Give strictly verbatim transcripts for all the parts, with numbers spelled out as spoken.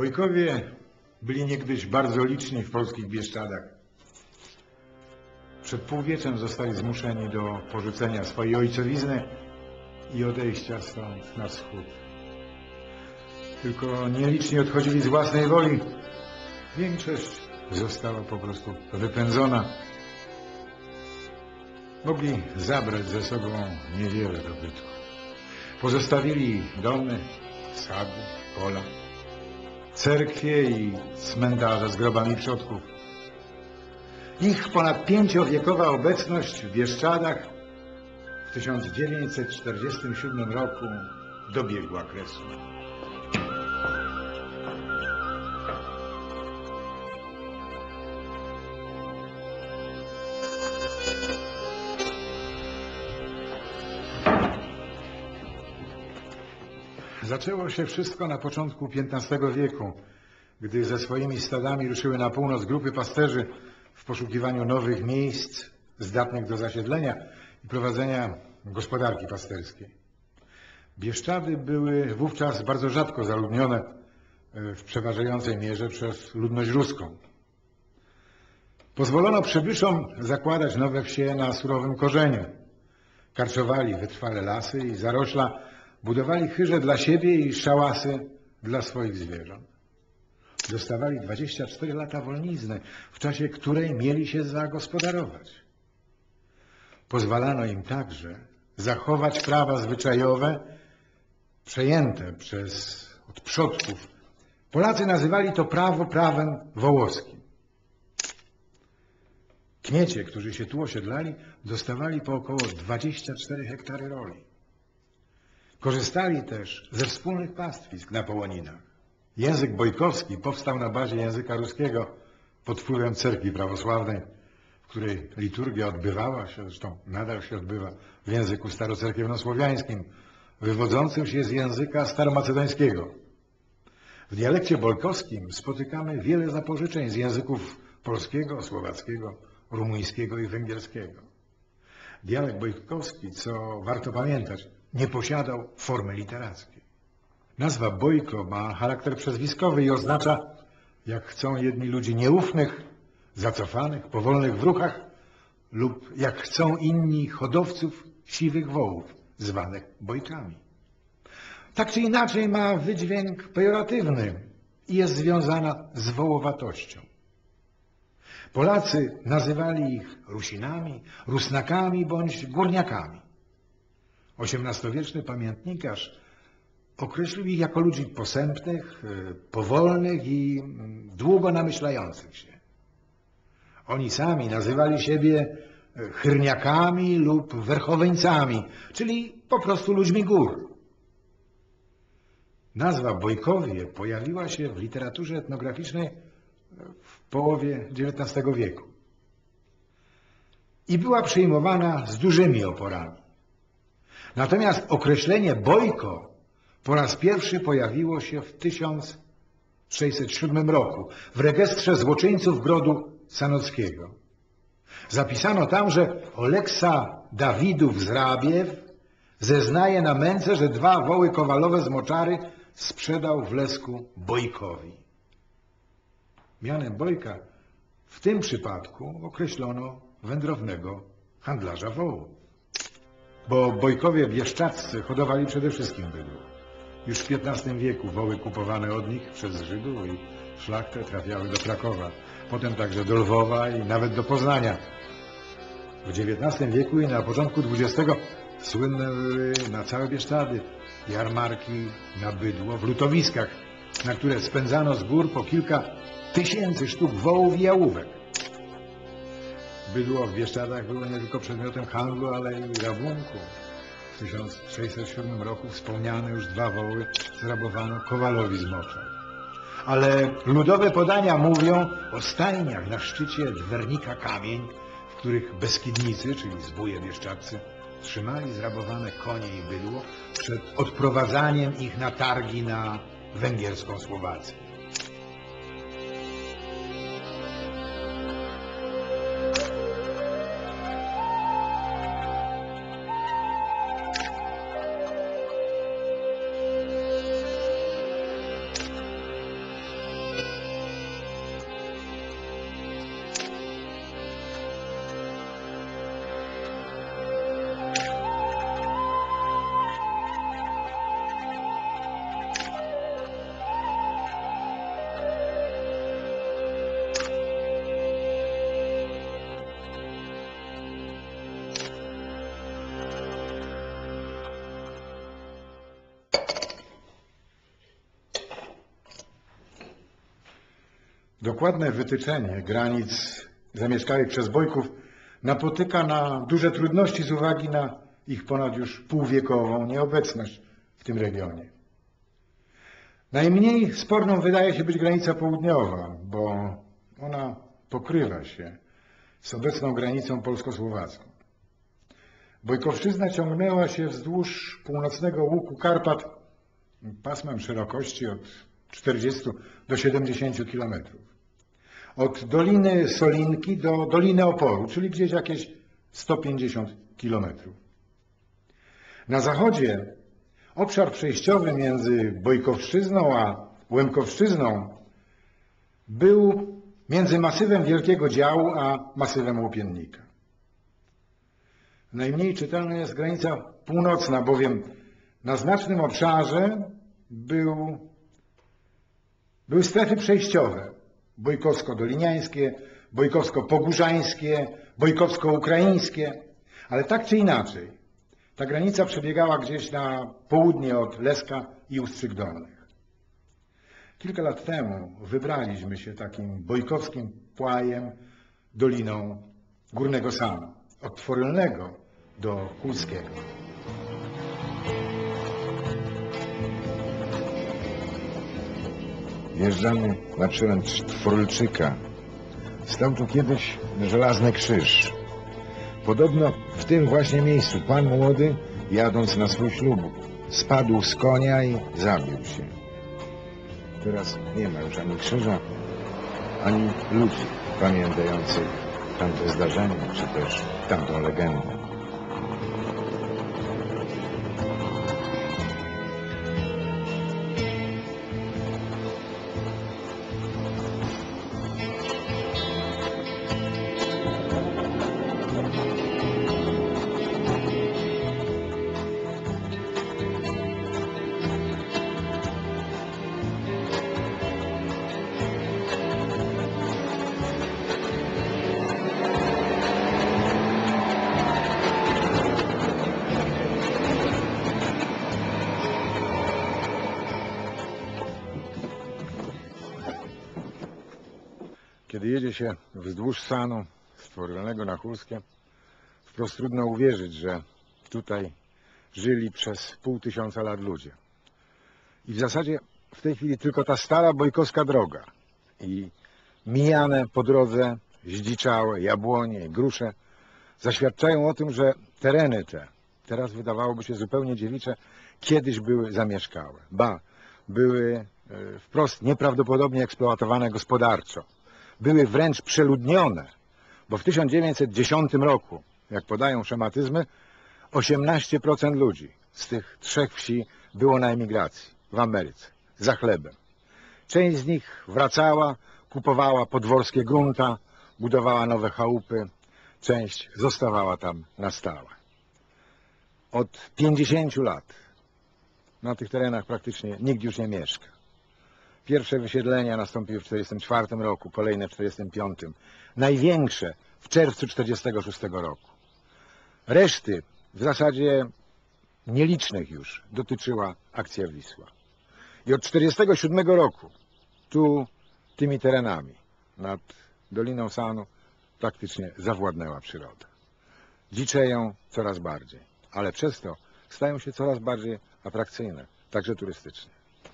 Bojkowie byli niegdyś bardzo liczni w polskich Bieszczadach. Przed półwieczem zostali zmuszeni do porzucenia swojej ojcowizny i odejścia stąd na wschód. Tylko nieliczni odchodzili z własnej woli. Większość została po prostu wypędzona. Mogli zabrać ze sobą niewiele dobytku. Pozostawili domy, sady, pola, cerkwie i cmentarze z grobami przodków. Ich ponad pięciowiekowa obecność w Bieszczadach w tysiąc dziewięćset czterdziestym siódmym roku dobiegła kresu. Zaczęło się wszystko na początku piętnastego wieku, gdy ze swoimi stadami ruszyły na północ grupy pasterzy w poszukiwaniu nowych miejsc zdatnych do zasiedlenia i prowadzenia gospodarki pasterskiej. Bieszczady były wówczas bardzo rzadko zaludnione, w przeważającej mierze przez ludność ruską. Pozwolono przybyszom zakładać nowe wsie na surowym korzeniu. Karczowali wytrwale lasy i zarośla, budowali chyże dla siebie i szałasy dla swoich zwierząt. Dostawali dwadzieścia cztery lata wolnizny, w czasie której mieli się zagospodarować. Pozwalano im także zachować prawa zwyczajowe przejęte przez od przodków. Polacy nazywali to prawo prawem wołoskim. Kmiecie, którzy się tu osiedlali, dostawali po około dwadzieścia cztery hektary roli. Korzystali też ze wspólnych pastwisk na Połoninach. Język bojkowski powstał na bazie języka ruskiego pod wpływem cerkwi prawosławnej, w której liturgia odbywała się, zresztą nadal się odbywa, w języku starocerkiewnosłowiańskim, wywodzącym się z języka staromacedońskiego. W dialekcie bojkowskim spotykamy wiele zapożyczeń z języków polskiego, słowackiego, rumuńskiego i węgierskiego. Dialekt bojkowski, co warto pamiętać, nie posiadał formy literackiej. Nazwa Bojko ma charakter przezwiskowy i oznacza, jak chcą jedni ludzi nieufnych, zacofanych, powolnych w ruchach, lub jak chcą inni hodowców siwych wołów, zwanych bojkami. Tak czy inaczej ma wydźwięk pejoratywny i jest związana z wołowatością. Polacy nazywali ich Rusinami, Rusnakami bądź Górniakami. osiemnastowieczny pamiętnikarz określił ich jako ludzi posępnych, powolnych i długo namyślających się. Oni sami nazywali siebie Chyrniakami lub Werchoweńcami, czyli po prostu ludźmi gór. Nazwa Bojkowie pojawiła się w literaturze etnograficznej w połowie dziewiętnastego wieku i była przyjmowana z dużymi oporami. Natomiast określenie Bojko po raz pierwszy pojawiło się w tysiąc sześćset siódmym roku w rejestrze złoczyńców grodu sanockiego. Zapisano tam, że Oleksa Dawidów z Rabiew zeznaje na męce, że dwa woły kowalowe z moczary sprzedał w Lesku Bojkowi. Mianem Bojka w tym przypadku określono wędrownego handlarza wołów. Bo Bojkowie bieszczadzcy hodowali przede wszystkim bydło. Już w piętnastym wieku woły kupowane od nich przez Żydów i szlachtę trafiały do Krakowa, potem także do Lwowa i nawet do Poznania. W dziewiętnastym wieku i na początku dwudziestego słynne były na całe Bieszczady jarmarki na bydło w lutowiskach, na które spędzano z gór po kilka tysięcy sztuk wołów i jałówek. Bydło w Bieszczadach było nie tylko przedmiotem handlu, ale i rabunku. W tysiąc sześćset siódmym roku wspomniane już dwa woły zrabowano Kowalowi z Moczar. Ale ludowe podania mówią o stajniach na szczycie Dwernika Kamień, w których Beskidnicy, czyli zbóje bieszczadcy, trzymali zrabowane konie i bydło przed odprowadzaniem ich na targi na węgierską Słowację. Dokładne wytyczenie granic zamieszkałych przez Bojków napotyka na duże trudności z uwagi na ich ponad już półwiekową nieobecność w tym regionie. Najmniej sporną wydaje się być granica południowa, bo ona pokrywa się z obecną granicą polsko-słowacką. Bojkowszczyzna ciągnęła się wzdłuż północnego łuku Karpat pasmem szerokości od czterdziestu do siedemdziesięciu kilometrów. Od Doliny Solinki do Doliny Oporu, czyli gdzieś jakieś sto pięćdziesiąt kilometrów. Na zachodzie obszar przejściowy między Bojkowszczyzną a Łemkowszczyzną był między masywem Wielkiego Działu a masywem Łopiennika. Najmniej czytelna jest granica północna, bowiem na znacznym obszarze był, były strefy przejściowe. Bojkowsko-doliniańskie, bojkowsko-pogórzańskie, bojkowsko-ukraińskie, ale tak czy inaczej ta granica przebiegała gdzieś na południe od Leska i Ustrzyk Dolnych. Kilka lat temu wybraliśmy się takim bojkowskim płajem doliną Górnego Sanu, od Tworylnego do Kulskiego. Wjeżdżamy na przełęcz Tworylczyka. Stał tu kiedyś żelazny krzyż. Podobno w tym właśnie miejscu pan młody, jadąc na swój ślub, spadł z konia i zabił się. Teraz nie ma już ani krzyża, ani ludzi pamiętających tamte zdarzenie, czy też tamtą legendę. Kiedy jedzie się wzdłuż Sanu z Tworylnego na Chulskie, wprost trudno uwierzyć, że tutaj żyli przez pół tysiąca lat ludzie. I w zasadzie w tej chwili tylko ta stara bojkowska droga i mijane po drodze zdziczałe jabłonie, grusze zaświadczają o tym, że tereny te, teraz wydawałoby się zupełnie dziewicze, kiedyś były zamieszkałe. Ba, były wprost nieprawdopodobnie eksploatowane gospodarczo. Były wręcz przeludnione, bo w tysiąc dziewięćset dziesiątym roku, jak podają szematyzmy, osiemnaście procent ludzi z tych trzech wsi było na emigracji w Ameryce, za chlebem. Część z nich wracała, kupowała podworskie grunta, budowała nowe chałupy, część zostawała tam na stałe. Od pięćdziesięciu lat na tych terenach praktycznie nikt już nie mieszka. Pierwsze wysiedlenia nastąpiły w tysiąc dziewięćset czterdziestym czwartym roku, kolejne w tysiąc dziewięćset czterdziestym piątym. Największe w czerwcu tysiąc dziewięćset czterdziestego szóstego roku. Reszty, w zasadzie nielicznych już, dotyczyła akcja Wisła. I od tysiąc dziewięćset czterdziestego siódmego roku tu, tymi terenami, nad Doliną Sanu, praktycznie zawładnęła przyroda. Dziczeją coraz bardziej, ale przez to stają się coraz bardziej atrakcyjne, także turystycznie.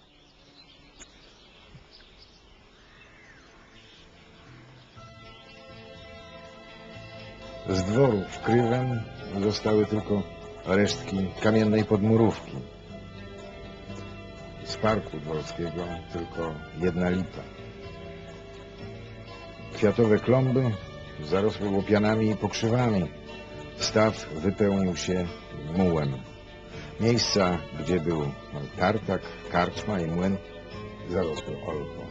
Z dworu w Krywem zostały tylko resztki kamiennej podmurówki. Z parku dworskiego tylko jedna lipa. Kwiatowe klomby zarosły łopianami i pokrzywami. Staw wypełnił się mułem. Miejsca, gdzie był tartak, karczma i młyn, zarosły olką.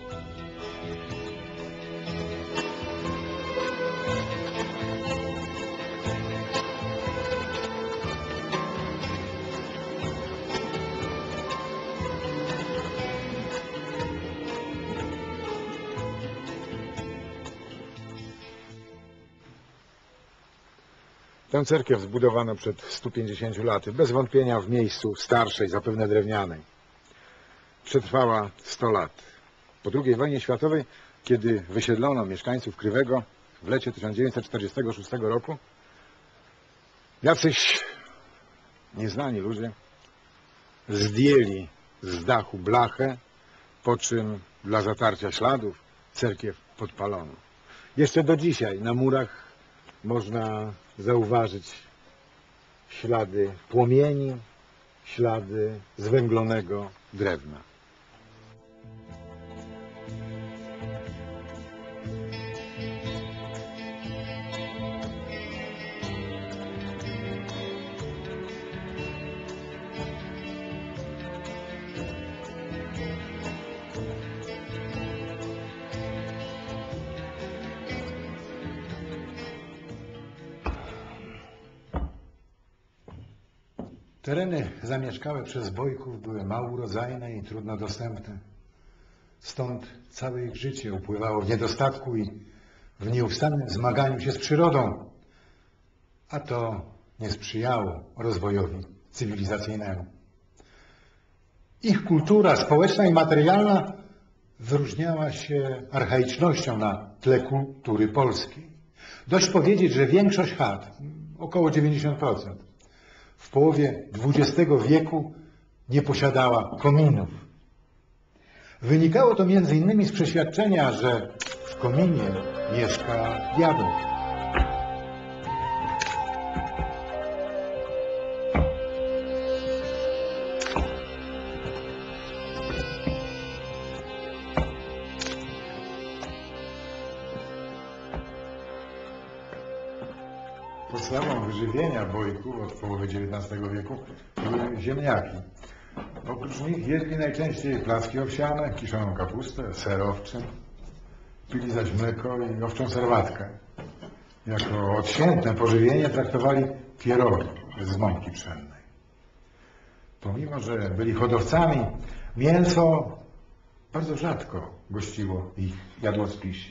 Tę cerkiew zbudowano przed stu pięćdziesięcioma laty, bez wątpienia w miejscu starszej, zapewne drewnianej. Przetrwała sto lat. Po drugiej wojnie światowej kiedy wysiedlono mieszkańców Krywego w lecie tysiąc dziewięćset czterdziestego szóstego roku, jacyś nieznani ludzie zdjęli z dachu blachę, po czym dla zatarcia śladów cerkiew podpalono. Jeszcze do dzisiaj na murach można zauważyć ślady płomieni, ślady zwęglonego drewna. Tereny zamieszkałe przez Bojków były mało urodzajne i trudno dostępne. Stąd całe ich życie upływało w niedostatku i w nieustannym zmaganiu się z przyrodą, a to nie sprzyjało rozwojowi cywilizacyjnemu. Ich kultura społeczna i materialna wyróżniała się archaicznością na tle kultury polskiej. Dość powiedzieć, że większość chat, około dziewięćdziesiąt procent, w połowie dwudziestego wieku nie posiadała kominów. Wynikało to między innymi z przeświadczenia, że w kominie mieszka diabeł. Podstawą wyżywienia Bojków od połowy dziewiętnastego wieku były ziemniaki. Oprócz nich jedli najczęściej placki owsiane, kiszoną kapustę, ser owczy, pili zaś mleko i owczą serwatkę. Jako odświętne pożywienie traktowali pierogi z mąki pszennej. Pomimo że byli hodowcami, mięso bardzo rzadko gościło ich jadłospisie.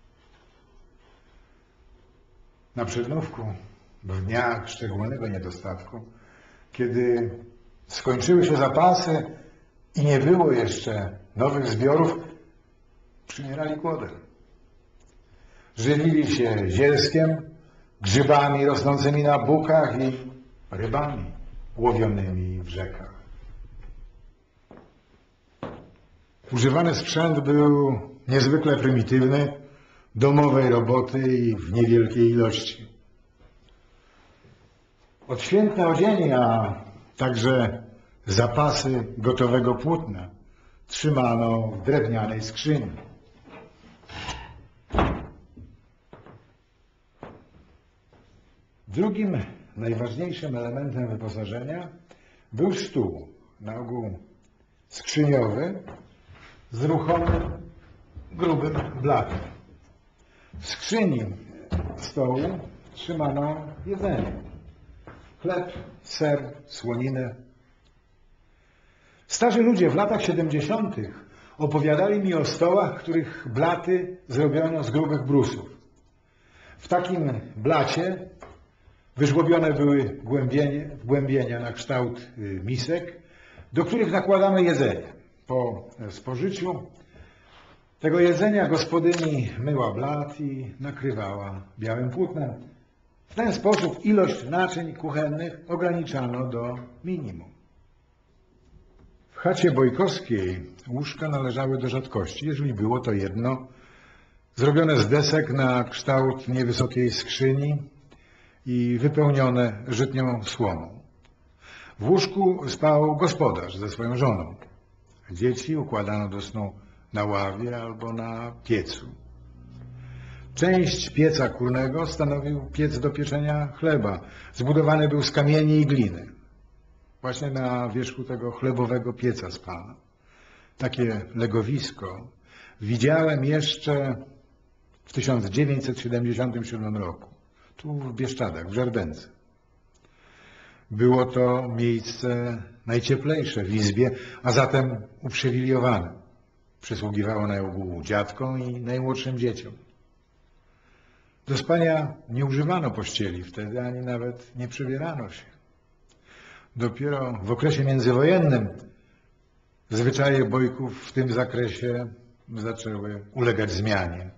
Na Przedmówku, w dniach szczególnego niedostatku, kiedy skończyły się zapasy i nie było jeszcze nowych zbiorów, przymierali głodem. Żywili się zielskiem, grzybami rosnącymi na bukach i rybami łowionymi w rzekach. Używany sprzęt był niezwykle prymitywny, domowej roboty i w niewielkiej ilości. Odświętne odzienie, a także zapasy gotowego płótna trzymano w drewnianej skrzyni. Drugim najważniejszym elementem wyposażenia był stół, na ogół skrzyniowy, z ruchomym, grubym blatem. W skrzyni stołu trzymano jedzenie. Chleb, ser, słoninę. Starzy ludzie w latach siedemdziesiątych opowiadali mi o stołach, których blaty zrobiono z grubych brusów. W takim blacie wyżłobione były głębienie, głębienia na kształt misek, do których nakładano jedzenie. Po spożyciu tego jedzenia gospodyni myła blat i nakrywała białym płótnem. W ten sposób ilość naczyń kuchennych ograniczano do minimum. W chacie bojkowskiej łóżka należały do rzadkości, jeżeli było to jedno, zrobione z desek na kształt niewysokiej skrzyni i wypełnione żytnią słomą. W łóżku spał gospodarz ze swoją żoną. Dzieci układano do snu na ławie albo na piecu. Część pieca kurnego stanowił piec do pieczenia chleba. Zbudowany był z kamieni i gliny. Właśnie na wierzchu tego chlebowego pieca spano. Takie legowisko widziałem jeszcze w tysiąc dziewięćset siedemdziesiątym siódmym roku. Tu w Bieszczadach, w Żerdędze. Było to miejsce najcieplejsze w izbie, a zatem uprzywilejowane. Przysługiwało na ogół dziadkom i najmłodszym dzieciom. Do spania nie używano pościeli wtedy, ani nawet nie przebierano się. Dopiero w okresie międzywojennym zwyczaje Bojków w tym zakresie zaczęły ulegać zmianie.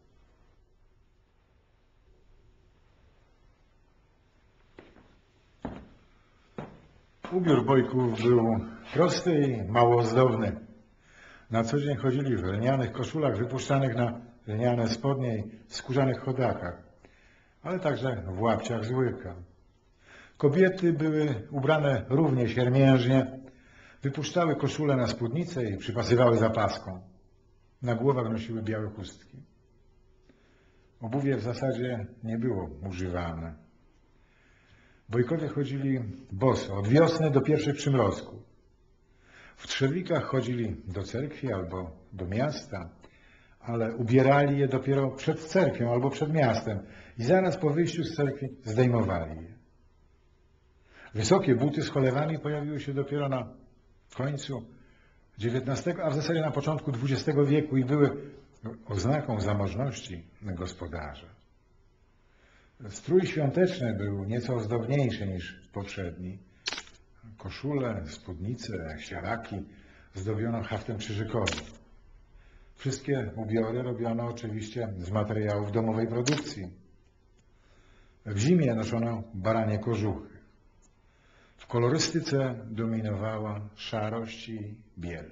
Ubiór Bojków był prosty i mało ozdobny. Na co dzień chodzili w lnianych koszulach wypuszczanych na lniane spodnie i skórzanych chodakach, ale także w łapciach z łyka. Kobiety były ubrane równie siermiężnie, wypuszczały koszule na spódnicę i przypasywały zapaską. Na głowach nosiły białe chustki. Obuwie w zasadzie nie było używane. Bojkowie chodzili boso, od wiosny do pierwszych przymrozków. W trzewikach chodzili do cerkwi albo do miasta, ale ubierali je dopiero przed cerkwią albo przed miastem i zaraz po wyjściu z cerkwi zdejmowali je. Wysokie buty z cholewami pojawiły się dopiero na końcu dziewiętnastego, a w zasadzie na początku dwudziestego wieku i były oznaką zamożności gospodarza. Strój świąteczny był nieco ozdobniejszy niż poprzedni. Koszule, spódnice, siaraki zdobiono haftem krzyżykowym. Wszystkie ubiory robiono oczywiście z materiałów domowej produkcji. W zimie noszono baranie kożuchy. W kolorystyce dominowała szarość i biel.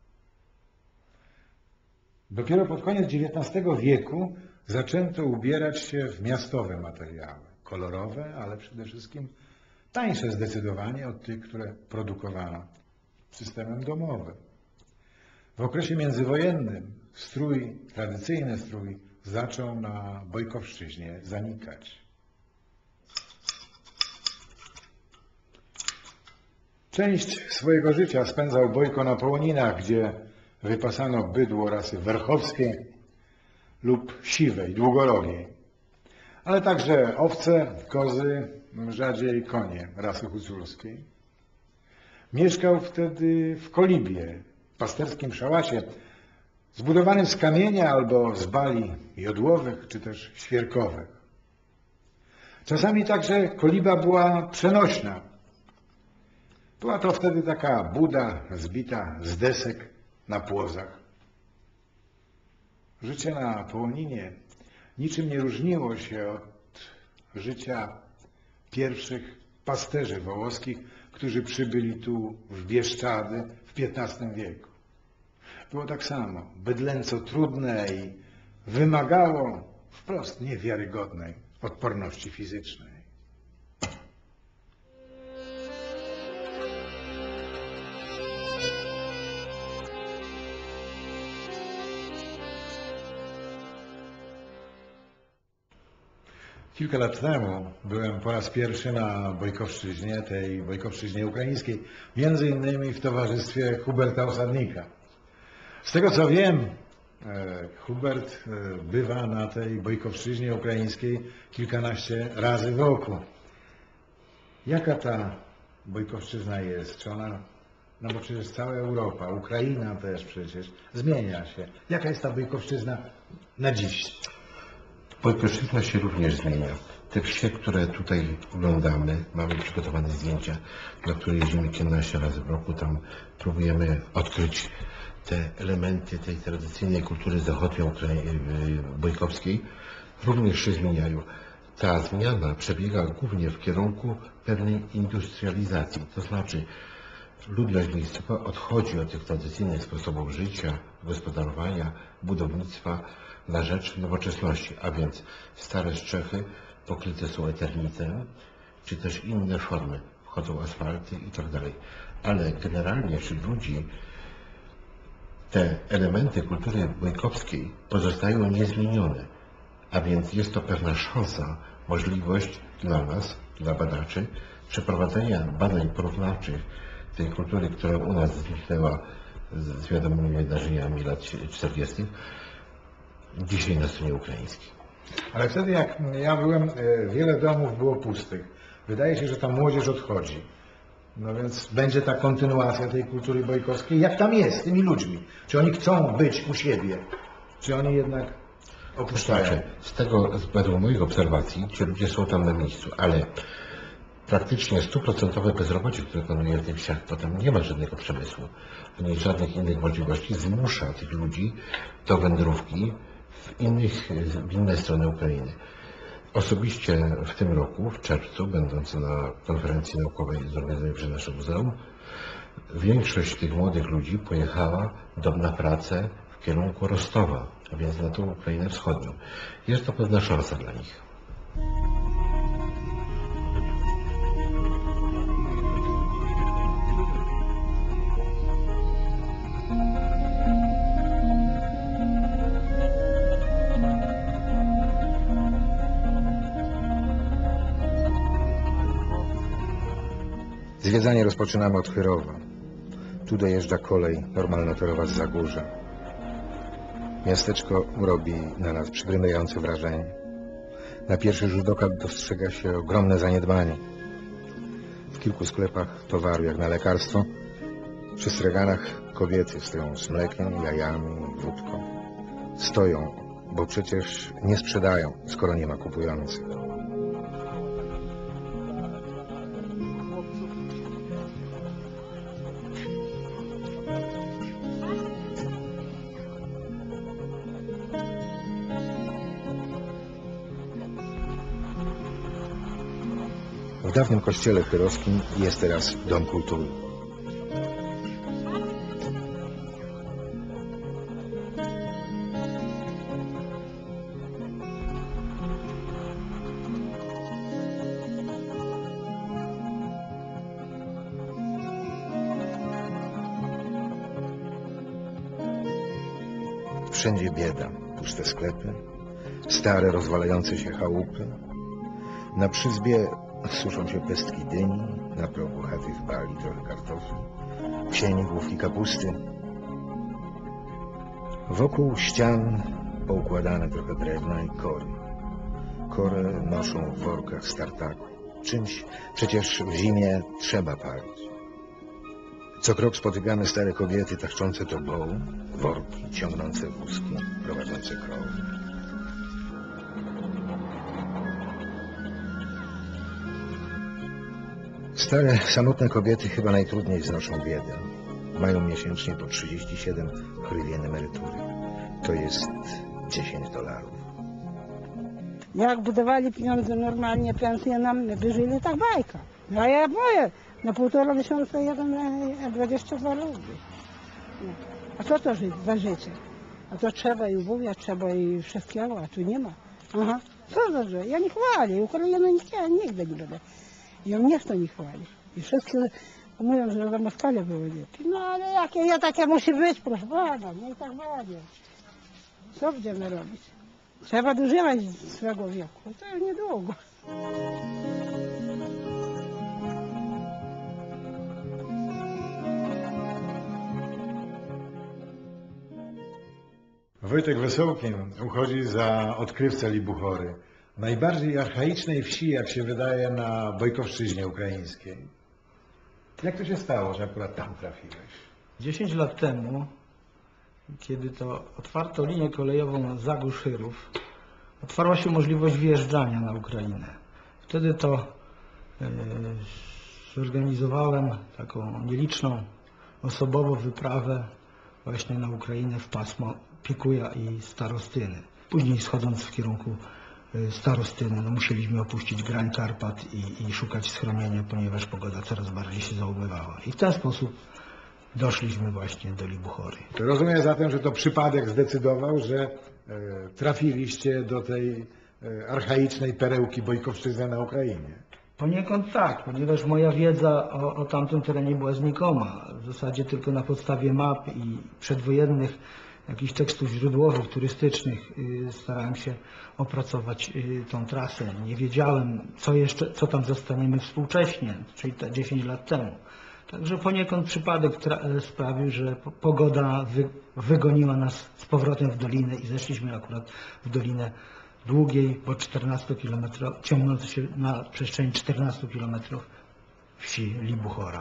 Dopiero pod koniec dziewiętnastego wieku zaczęto ubierać się w miastowe materiały, kolorowe, ale przede wszystkim tańsze zdecydowanie od tych, które produkowano systemem domowym. W okresie międzywojennym strój, tradycyjny strój zaczął na Bojkowszczyźnie zanikać. Część swojego życia spędzał Bojko na Połoninach, gdzie wypasano bydło rasy werchowskiej lub siwej, długorogiej, ale także owce, kozy, rzadziej konie rasy huculskiej. Mieszkał wtedy w kolibie, pasterskim szałacie, zbudowanym z kamienia albo z bali jodłowych czy też świerkowych. Czasami także koliba była przenośna. Była to wtedy taka buda zbita z desek na płozach. Życie na Połoninie niczym nie różniło się od życia pierwszych pasterzy wołoskich, którzy przybyli tu w Bieszczady w piętnastym wieku. Było tak samo, bydlęco trudne i wymagało wprost niewiarygodnej odporności fizycznej. Kilka lat temu byłem po raz pierwszy na Bojkowszczyźnie, tej Bojkowszczyźnie ukraińskiej, między innymi w towarzystwie Huberta Osadnika. Z tego co wiem, Hubert bywa na tej Bojkowszczyźnie ukraińskiej kilkanaście razy w roku. Jaka ta Bojkowszczyzna jest? Czy ona, no bo przecież cała Europa, Ukraina też przecież, zmienia się. Jaka jest ta Bojkowszczyzna na dziś? Bojkowszczyzna się również zmienia. Te wsie, które tutaj oglądamy, mamy przygotowane zdjęcia, na które jeździmy kilkanaście razy w roku. Tam próbujemy odkryć te elementy tej tradycyjnej kultury zachodniej bojkowskiej. Również się zmieniają. Ta zmiana przebiega głównie w kierunku pewnej industrializacji. To znaczy ludność miejscowa odchodzi od tych tradycyjnych sposobów życia, gospodarowania, budownictwa na rzecz nowoczesności, a więc stare strzechy pokryte są eternitem, czy też inne formy, wchodzą asfalty i tak dalej. Ale generalnie wśród ludzi te elementy kultury bojkowskiej pozostają niezmienione, a więc jest to pewna szansa, możliwość dla nas, dla badaczy, przeprowadzenia badań porównawczych tej kultury, która u nas zniknęła z wiadomymi wydarzeniami lat czterdziestych, dzisiaj na stronie ukraińskiej. Ale wtedy jak ja byłem, wiele domów było pustych. Wydaje się, że ta młodzież odchodzi. No więc będzie ta kontynuacja tej kultury bojkowskiej. Jak tam jest z tymi ludźmi? Czy oni chcą być u siebie? Czy oni jednak opuszczają? Znaczy, z tego, według moich obserwacji, ci ludzie są tam na miejscu, ale praktycznie stuprocentowe bezrobocie, które panuje w tych wsiach, bo tam nie ma żadnego przemysłu, ani żadnych innych możliwości, zmusza tych ludzi do wędrówki w, innych, w inne strony Ukrainy. Osobiście w tym roku, w czerwcu, będąc na konferencji naukowej zorganizowanej przez nasze muzeum, większość tych młodych ludzi pojechała do, na pracę w kierunku Rostowa, a więc na tą Ukrainę wschodnią. Jest to pewna szansa dla nich. Zwiedzanie rozpoczynamy od Chyrowa. Tu dojeżdża kolej normalnotorowa z Zagórza. Miasteczko robi na nas przygnębiające wrażenie. Na pierwszy rzut oka dostrzega się ogromne zaniedbanie. W kilku sklepach towaru jak na lekarstwo, przy straganach kobiety stoją z mlekiem, jajami, wódką. Stoją, bo przecież nie sprzedają, skoro nie ma kupujących. W dawnym kościele chyrowskim jest teraz Dom Kultury. Wszędzie bieda, puste sklepy, stare, rozwalające się chałupy. Na przyzbie suszą się pestki dyni, na progu chaty w bali trochę kartofli, w sieni główki kapusty. Wokół ścian poukładane trochę drewna i kory. Korę noszą w workach z tartaku. Czymś przecież w zimie trzeba palić. Co krok spotykamy stare kobiety taszczące toboł, worki, ciągnące wózki, prowadzące krowy. Stare, samotne kobiety chyba najtrudniej znoszą biedę. Mają miesięcznie po trzydzieści siedem hrywien emerytury. To jest dziesięć dolarów. Jak budowali pieniądze normalnie, pensje nam, my by żyli tak bajka. No a ja boję, na półtora tysiąca jeden na dwadzieścia dwa rubli. No. A co to żyć za życie? A to trzeba i ubuwia, trzeba i wszystkiego, a tu nie ma. Aha, co za życie? Ja nie chwalę, Ukrainy nie, nigdy nie będę. Ja mnie to nie chwali. I wszyscy mówią, że za Moskale było lepiej. No ale jakie ja takie musi być, proszę pana, nie i tak będzie. Co będziemy robić? Trzeba dożywać swego wieku. To już niedługo. Wojtek Wesołkin uchodzi za odkrywcę Libuchory, najbardziej archaicznej wsi, jak się wydaje, na Bojkowszczyźnie ukraińskiej. Jak to się stało, że akurat tam trafiłeś? dziesięć lat temu, kiedy to otwarto linię kolejową Zagórz-Chyrów, otwarła się możliwość wyjeżdżania na Ukrainę. Wtedy to e, zorganizowałem taką nieliczną osobowo wyprawę właśnie na Ukrainę w pasmo Pikuja i Starostyny. Później schodząc w kierunku Starostyny, no musieliśmy opuścić grań Karpat i, i szukać schronienia, ponieważ pogoda coraz bardziej się zaogniewała. I w ten sposób doszliśmy właśnie do Libuchory. Rozumiem zatem, że to przypadek zdecydował, że e, trafiliście do tej e, archaicznej perełki Bojkowszczyzny na Ukrainie. Poniekąd tak, ponieważ moja wiedza o, o tamtym terenie była znikoma. W zasadzie tylko na podstawie map i przedwojennych jakichś tekstów źródłowych, turystycznych y, starałem się opracować y, tą trasę. Nie wiedziałem, co jeszcze, co tam zastaniemy współcześnie, czyli te dziesięć lat temu. Także poniekąd przypadek sprawił, że pogoda wy, wygoniła nas z powrotem w dolinę i zeszliśmy akurat w dolinę długiej, bo czternaście kilometrów, ciągnącej się na przestrzeni czternastu kilometrów wsi Libuchora.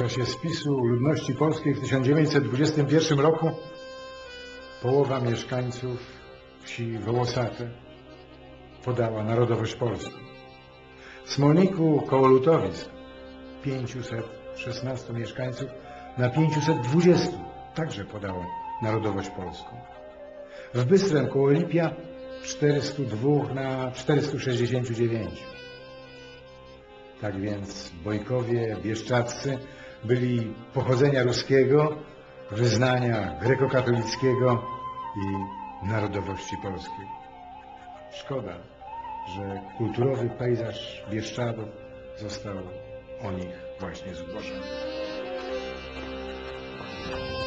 czasie spisu ludności polskiej w tysiąc dziewięćset dwudziestym pierwszym roku połowa mieszkańców wsi Wołosate podała narodowość polską. W Smolniku koło Lutowic pięćset szesnastu mieszkańców na pięćset dwudziestu także podało narodowość polską. W Bystrem koło Lipia czterystu dwóch na czterystu sześćdziesięciu dziewięciu. Tak więc Bojkowie bieszczadzcy byli pochodzenia ruskiego, wyznania grekokatolickiego i narodowości polskiej. Szkoda, że kulturowy pejzaż Bieszczadów został o nich właśnie zgłoszony.